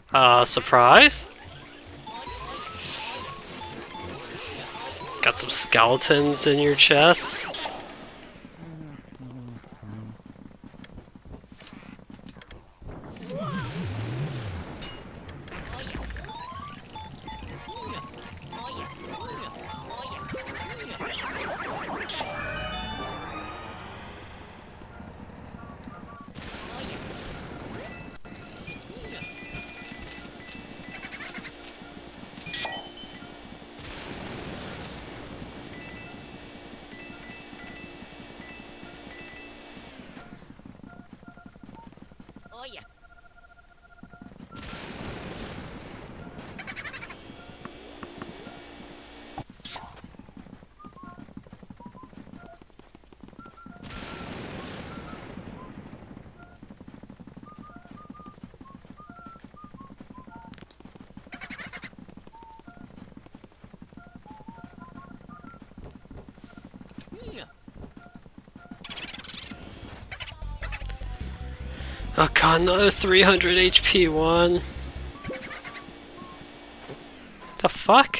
Surprise? Got some skeletons in your chest? Oh god, another 300 HP one. The fuck?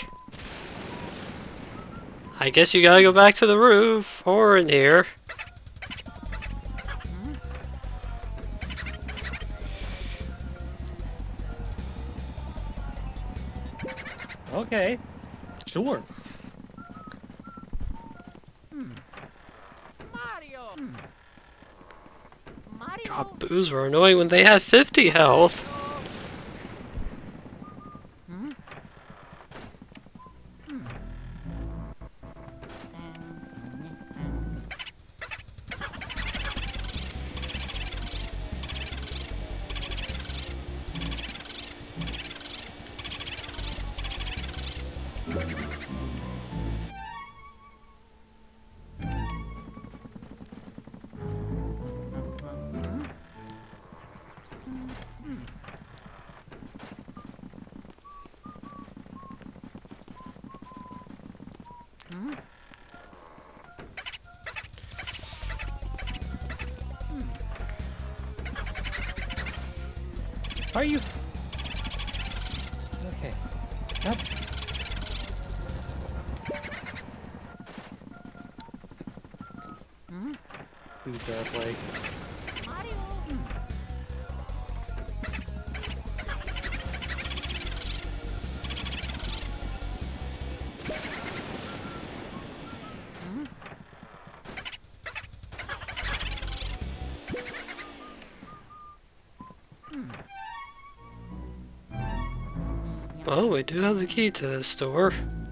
I guess you gotta go back to the roof, or in here. Okay, sure. God, boos were annoying when they had 50 health. Are you? Okay. Yep. Who's that like? Oh, we do have the key to this door.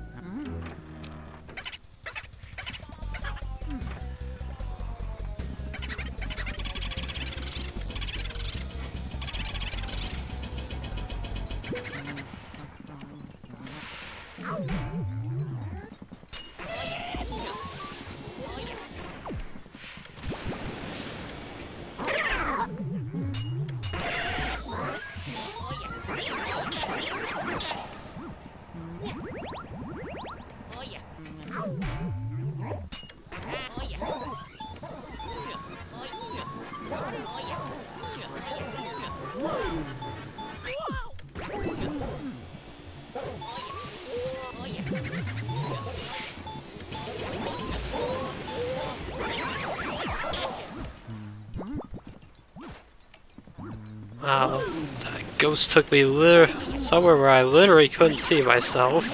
Wow, that ghost took me somewhere where I literally couldn't see myself.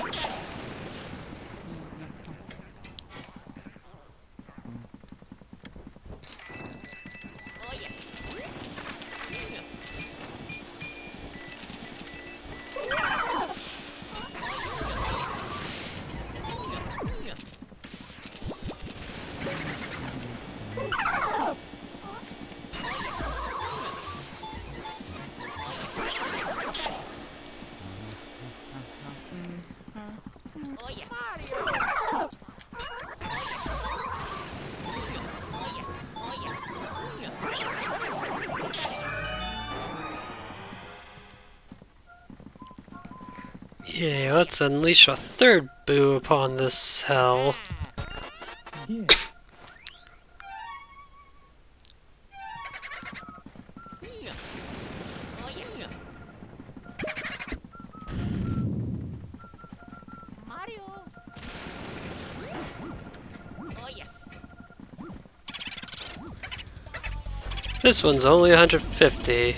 Yeah, let's unleash a third boo upon this hell. Yeah. This one's only 150.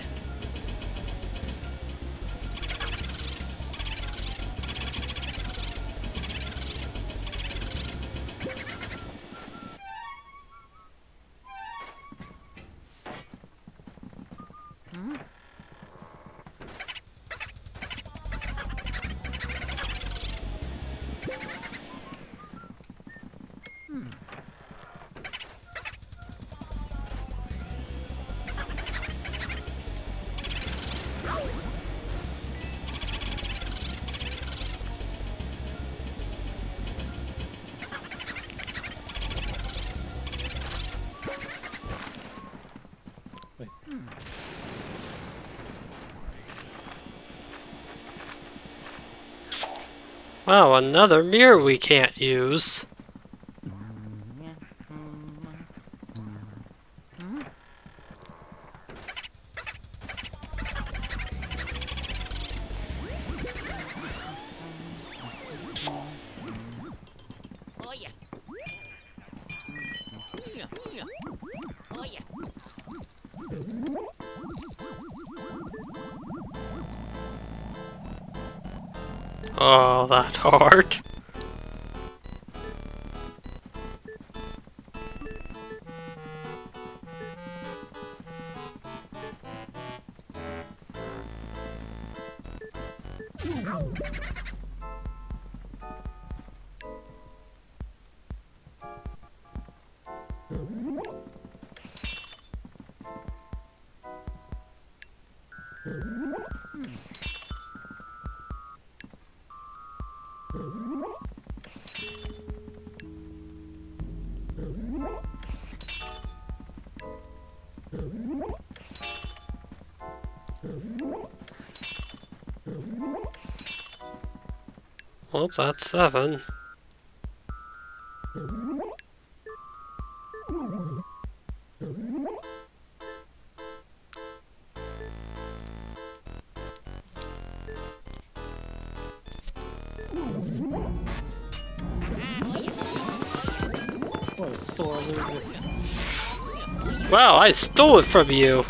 Wow, another mirror we can't use. Oh, that hard. Well, that's 7. What a sore loser. Wow, I stole it from you.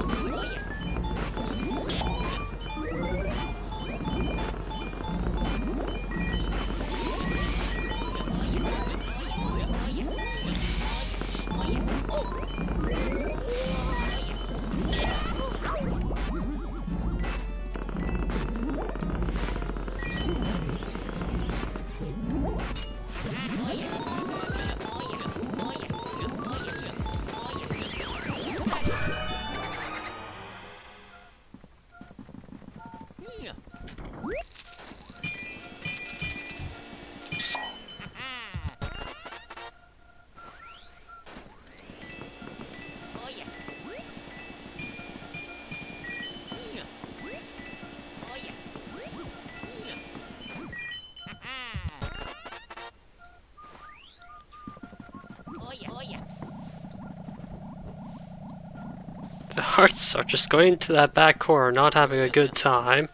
The hearts are just going to that back corner, not having a good time.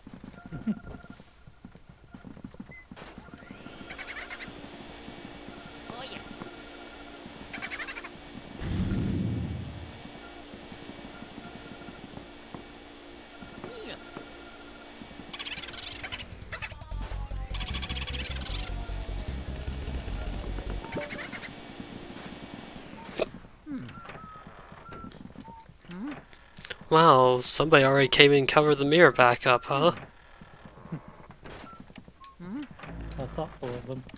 Wow, somebody already came and covered the mirror back up, huh? How thoughtful of them.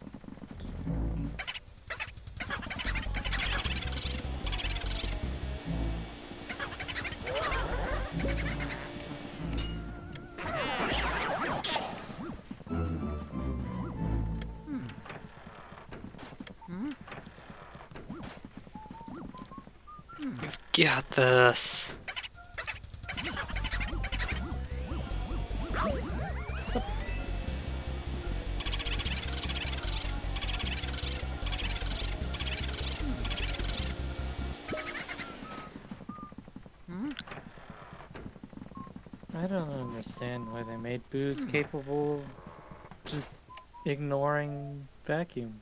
You've got this. I don't understand why they made booze capable of just ignoring vacuum.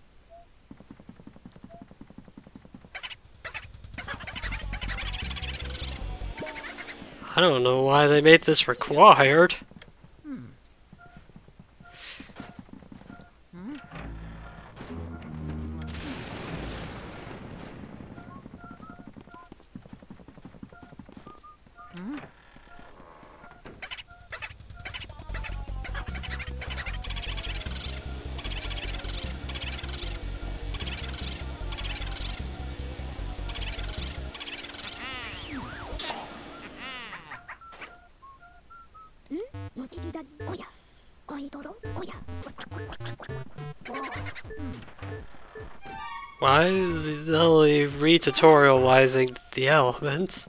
I don't know why they made this required. Why is he suddenly re-tutorializing the elements?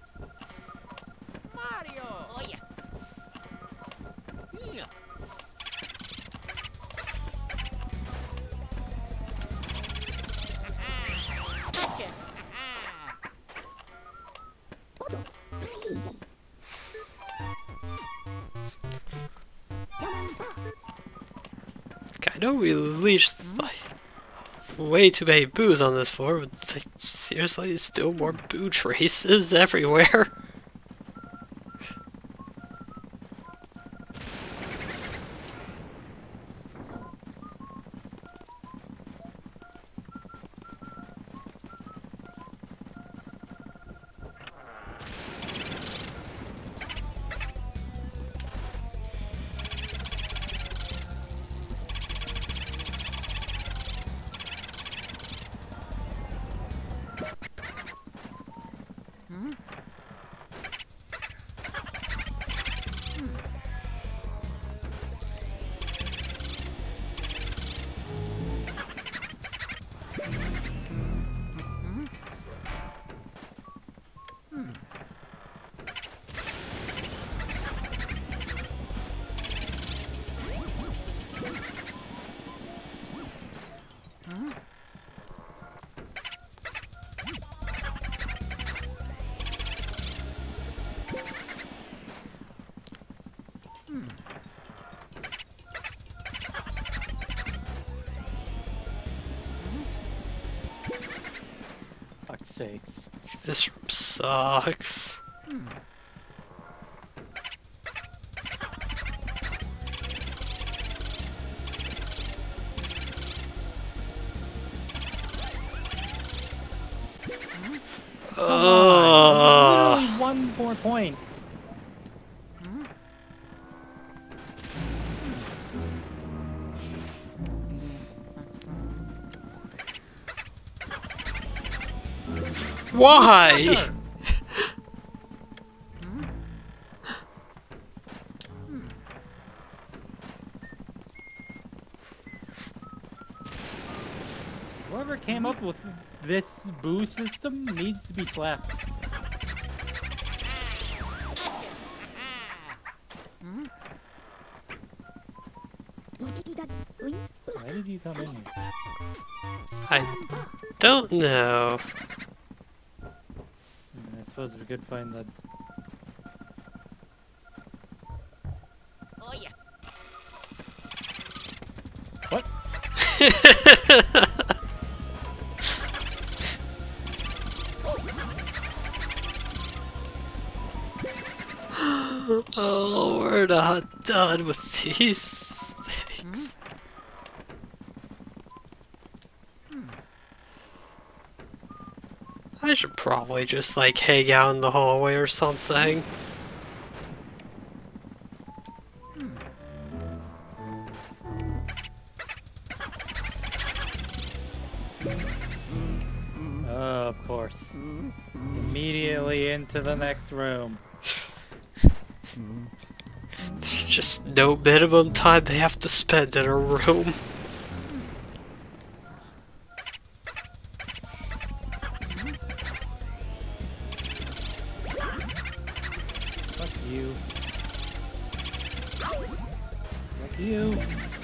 I know we released like way too many boos on this floor, but like, seriously, still more boo traces everywhere. Fuck's sakes. This room sucks. Literally one more point. Why? Whoever came up with this boo system needs to be slapped. Why did you come in here? I don't know. I suppose we could find that. What? Oh, we're not done with these things. I should probably just like hang out in the hallway or something. Of course. Immediately into the next room. There's just no minimum time they have to spend in a room. Fuck you. Fuck you.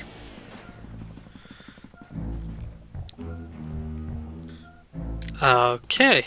Okay.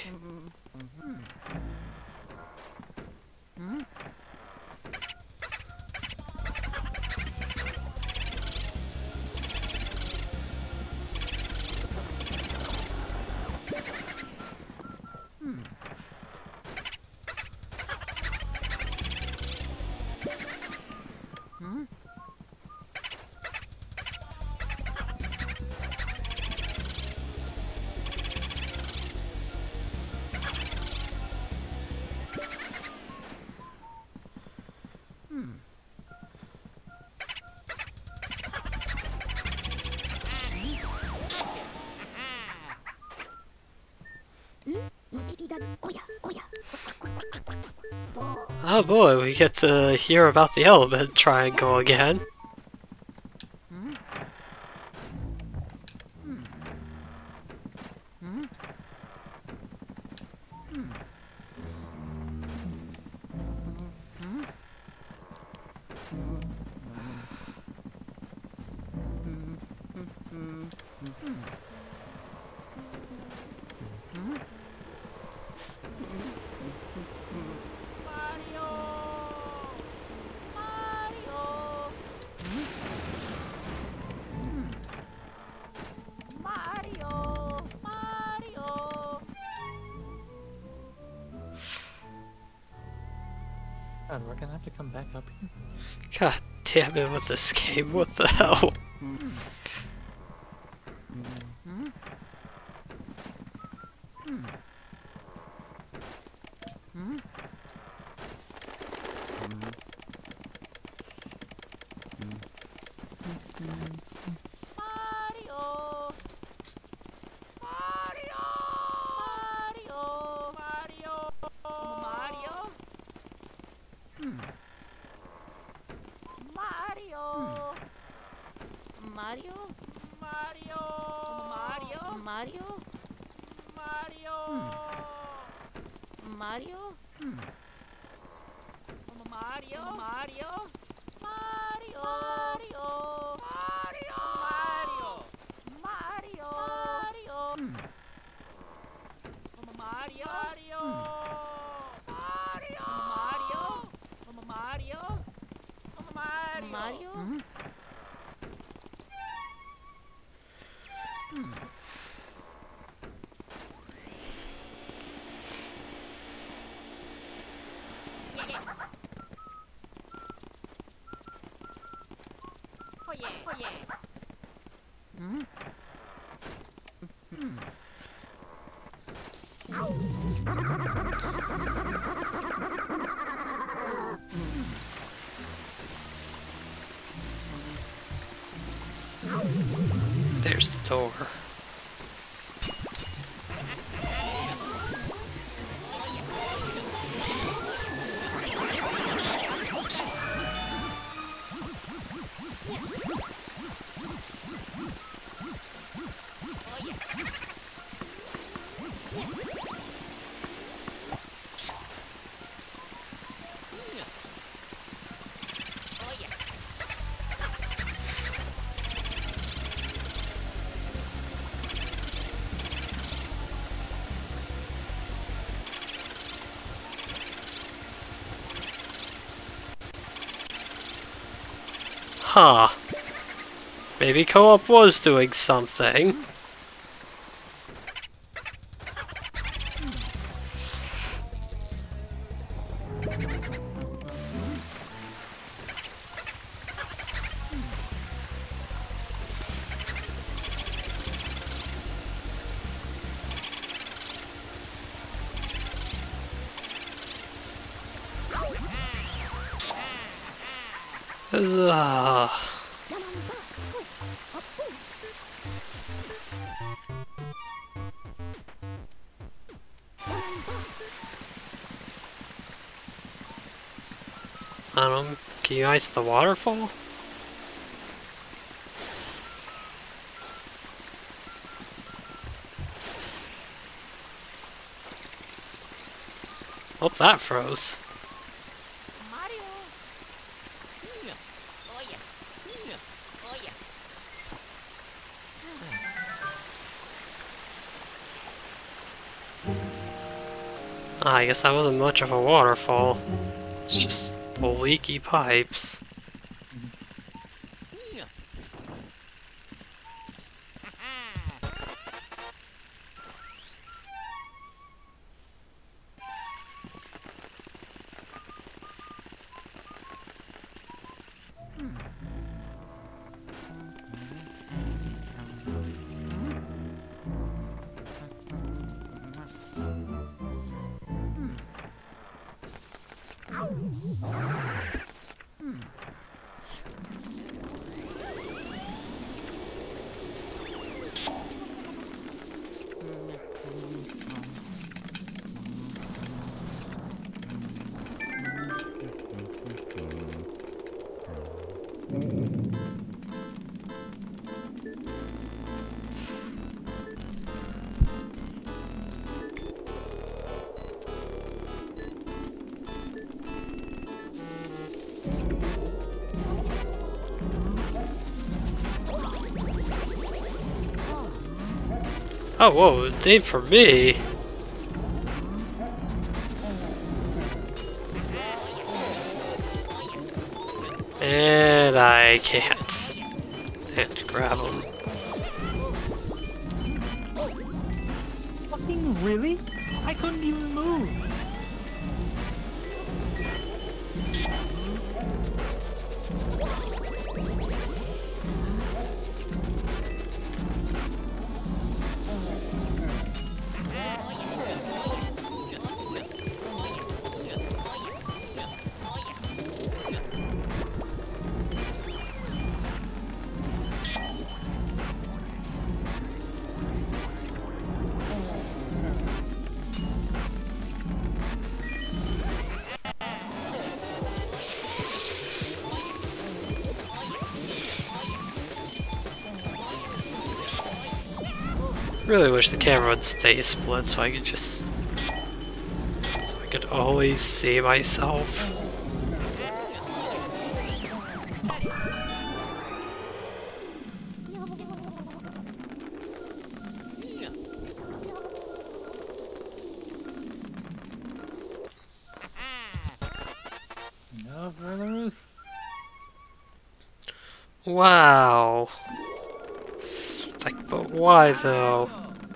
Oh boy, we get to hear about the element triangle again. God, we're gonna have to come back up here. God damn it with this game, what the hell? There's the door. Huh. Maybe co-op was doing something. Huzzah. Can you ice the waterfall? Oh, that froze. I guess that wasn't much of a waterfall. It's just leaky pipes. Oh, whoa, it's aimed for me. And I can't. Can't grab him. Fucking really? I couldn't even move. Really wish the camera would stay split so I could just... so I could always see myself. No further roof. Wow. Like, but why though?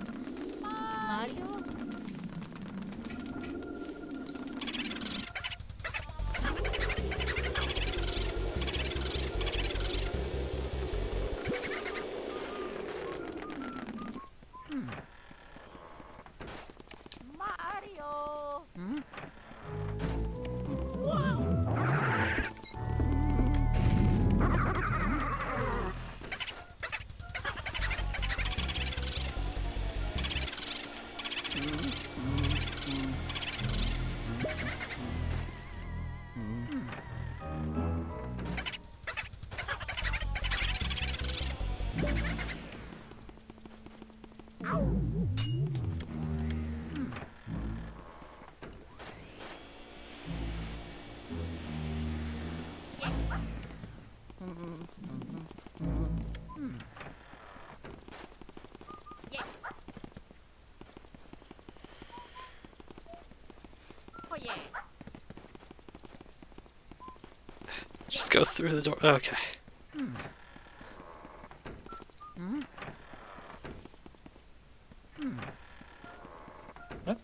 Just go through the door. Okay. What?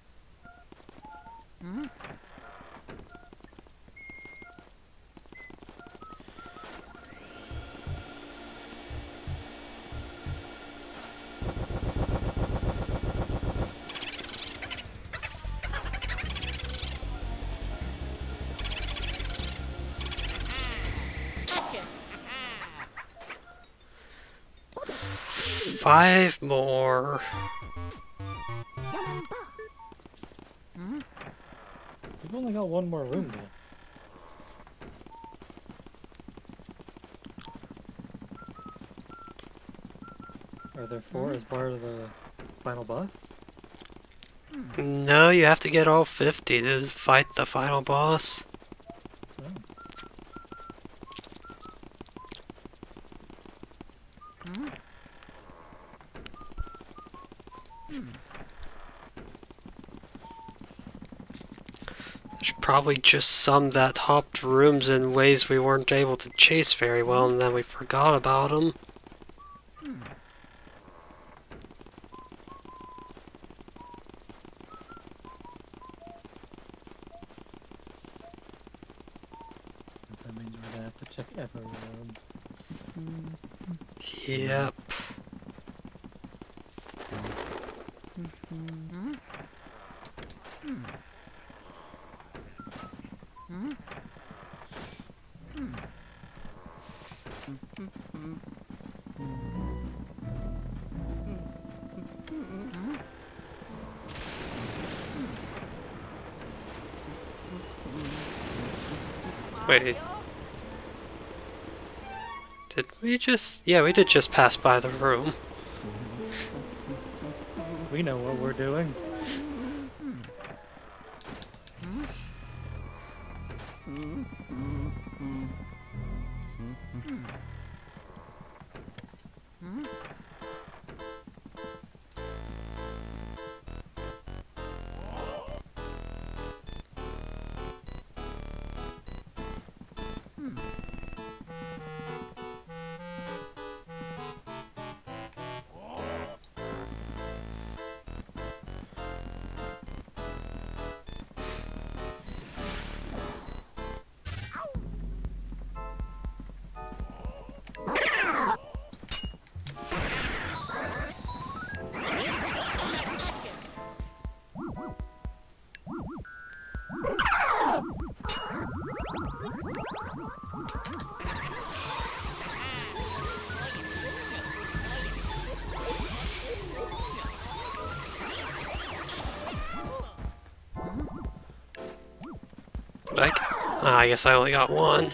Five more. We've only got one more room though. Are there four as part of the final boss? No, you have to get all 50 to fight the final boss. Oh. There's probably just some that hopped rooms in ways we weren't able to chase very well, and then we forgot about them. That means we're gonna have to check every room. Yep. Wait. Did we just... yeah, we did just pass by the room. We know what we're doing. I guess I only got one.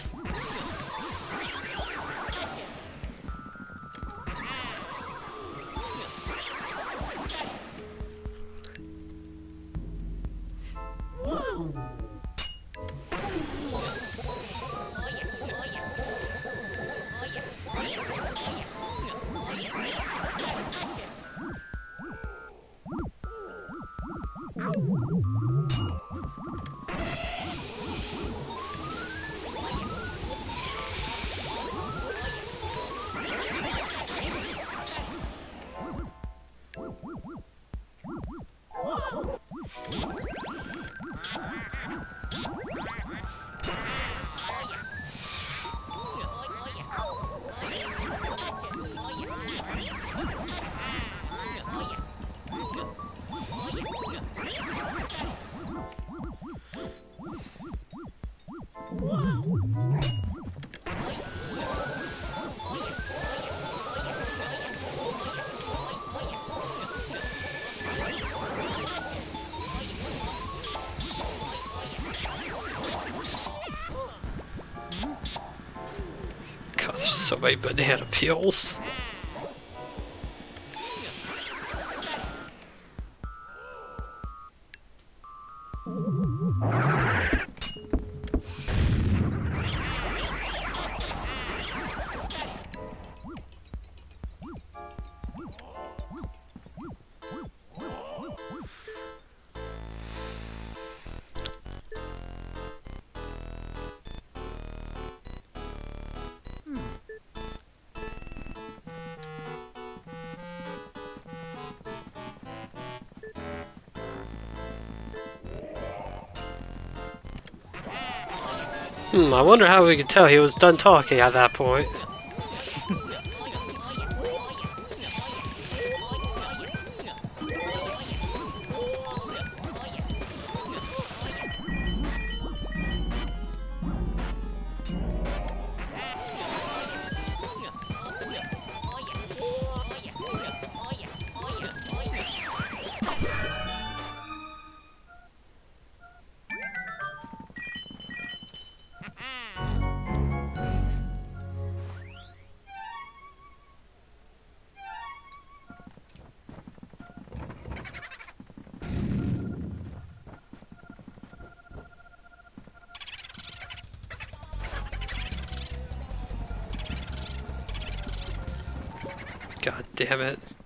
God, there's so many banana peels. I wonder how we could tell he was done talking at that point. God damn it.